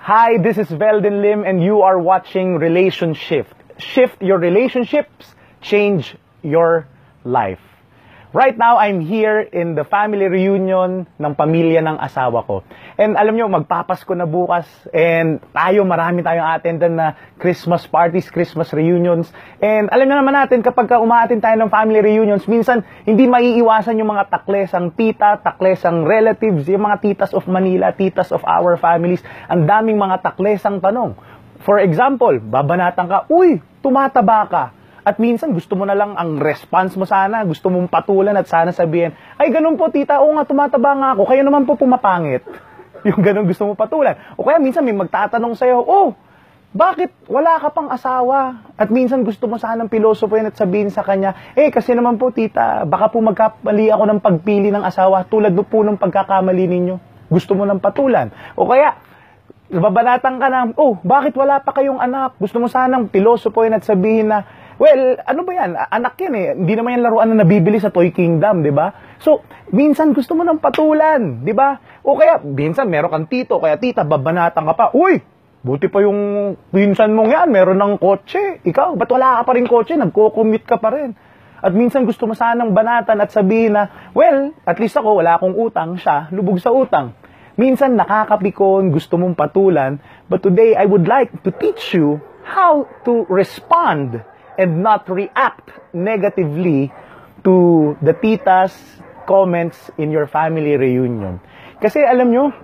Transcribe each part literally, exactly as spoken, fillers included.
Hi, this is Veldin Lim and you are watching Relationship. Shift your relationships, change your life. Right now, I'm here in the family reunion ng pamilya ng asawa ko. And alam nyo, magpapasko na bukas. And tayo, marami tayong attendan na Christmas parties, Christmas reunions. And alam nyo naman natin, kapag umaattend tayo ng family reunions, minsan hindi maiiwasan yung mga taklesang tita, taklesang relatives, yung mga titas of Manila, titas of our families. Ang daming mga taklesang tanong. For example, babanatan ka, uy, tumataba ka. At minsan, gusto mo na lang ang response mo sana, gusto mong patulan at sana sabihin, ay, ganun po, tita, oo nga, tumataba nga ako, kayo naman po pumapangit. Yung ganun gusto mo patulan. O kaya minsan may magtatanong sa'yo, oh, bakit wala ka pang asawa? At minsan gusto mo sanang pilosopuin at sabihin sa kanya, eh, kasi naman po, tita, baka po magkamali ako ng pagpili ng asawa, tulad mo po ng pagkakamali ninyo. Gusto mo ng patulan. O kaya, babanatan ka na, oh, bakit wala pa kayong anak? Gusto mo sanang pilosopuin at sabihin na, well, ano ba yan? Anak yan eh. Hindi naman yan laruan na nabibili sa Toy Kingdom, di ba? So, minsan gusto mo ng patulan, di ba? O kaya, minsan meron kang tito, kaya tita, babanatan ka pa. Uy, buti pa yung pinsan mong yan, meron ng kotse. Ikaw, ba't wala ka pa rin kotse? Nagko-commute ka pa rin. At minsan gusto mo sanang banatan at sabihin na, well, at least ako, wala akong utang, siya, lubog sa utang. Minsan nakakapikon, gusto mong patulan, but today I would like to teach you how to respond and not react negatively to the tita's comments in your family reunion. Kasi alam nyo,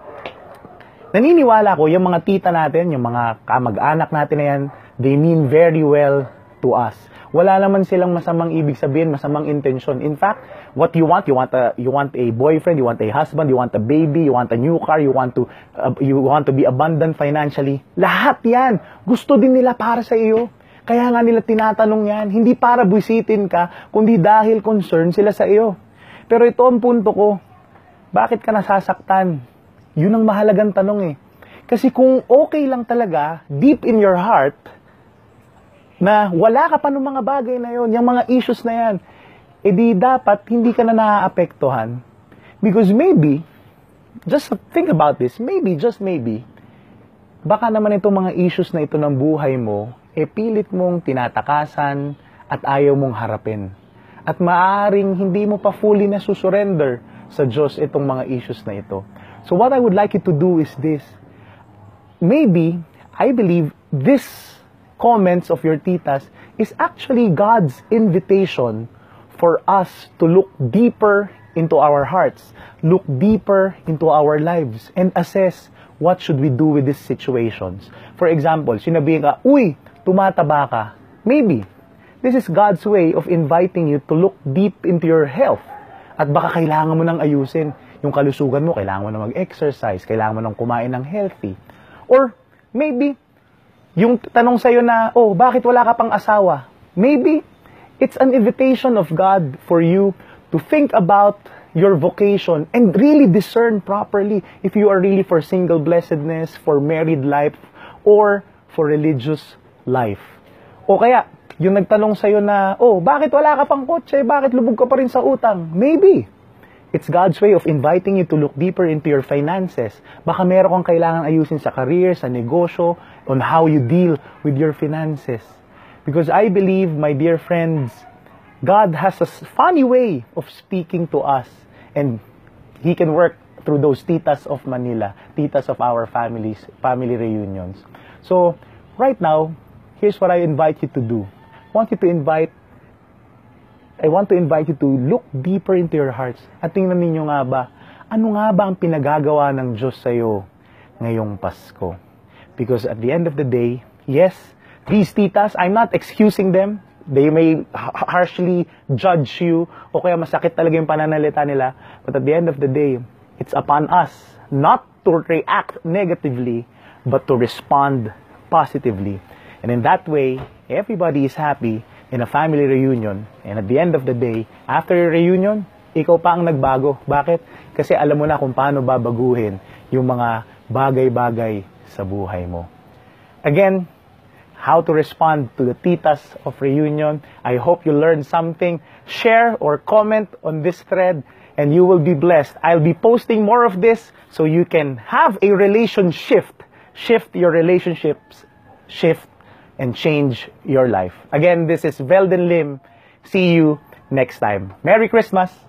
naniniwala ko, yung mga tita natin, yung mga kamag-anak natin na yan, they mean very well to us. Wala naman silang masamang ibig sabihin, masamang intensyon. In fact, what you want, you want a you want a boyfriend, you want a husband, you want a baby, you want a new car, you want to uh, you want to be abundant financially. Lahat 'yan gusto din nila para sa iyo. Kaya nga nila tinatanong yan, hindi para buisitin ka, kundi dahil concern sila sa iyo. Pero ito ang punto ko, bakit ka nasasaktan? Yun ang mahalagang tanong eh. Kasi kung okay lang talaga, deep in your heart, na wala ka pa ng mga bagay na yon, yung mga issues na yan, edi dapat hindi ka na naaapektuhan. Because maybe, just think about this, maybe, just maybe, baka naman itong mga issues na ito ng buhay mo, e pilit mong tinatakasan at ayaw mong harapin. At maaaring hindi mo pa fully na susurrender sa Diyos itong mga issues na ito. So what I would like you to do is this. Maybe, I believe, this comments of your titas is actually God's invitation for us to look deeper into our hearts, look deeper into our lives, and assess what should we do with these situations. For example, sinabihin ka, uy, tumataba ka. Maybe, this is God's way of inviting you to look deep into your health. At baka kailangan mo nang ayusin yung kalusugan mo, kailangan mo nang mag-exercise, kailangan mo nang kumain ng healthy. Or maybe, yung tanong sa'yo na, oh, bakit wala ka pang asawa? Maybe, it's an invitation of God for you to think about your vocation and really discern properly if you are really for single blessedness, for married life, or for religious life. O kaya, yung nagtanong sa'yo na, oh, bakit wala ka pang kotse? Bakit lubog ka pa rin sa utang? Maybe. It's God's way of inviting you to look deeper into your finances. Baka meron kang kailangan ayusin sa career, sa negosyo, on how you deal with your finances. Because I believe, my dear friends, God has a funny way of speaking to us. And He can work through those titas of Manila, titas of our families, family reunions. So, right now, here's what I invite you to do. I want you to invite, I want to invite you to look deeper into your hearts. At tingnan ninyo nga ba, ano nga ba ang pinagagawa ng Diyos sa'yo ngayong Pasko? Because at the end of the day, yes, these titas, I'm not excusing them. They may harshly judge you, o kaya masakit talaga yung pananalita nila. But at the end of the day, it's upon us not to react negatively, but to respond positively. And in that way, everybody is happy in a family reunion. And at the end of the day, after your reunion, ikaw pa ang nagbago. Bakit? Kasi alam mo na kung paano babaguhin yung mga bagay-bagay sa buhay mo. Again, how to respond to the titas of reunion. I hope you learned something. Share or comment on this thread and you will be blessed. I'll be posting more of this so you can have a relationship shift your relationships, shift and change your life. Again, this is Veldon Lim. See you next time. Merry Christmas!